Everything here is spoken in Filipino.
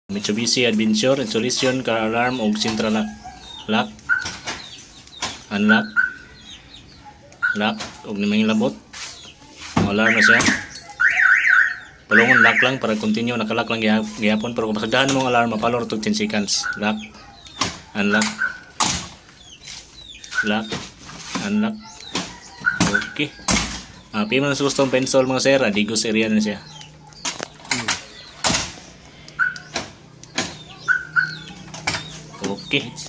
Mitsubishi Adventure installation car alarm ug central lock. Lock. Unlock. Lock ug nimay labot. Alarm na siya. Palungon lock lang para continue nakalock lang gihapon pero kung pasagdahan mo ang alarm mapalor to 10 seconds. Lock. Unlock. Lock. Unlock. Okay. Pima na sa gustong pencil mga sir, adigos area na siya. Okay.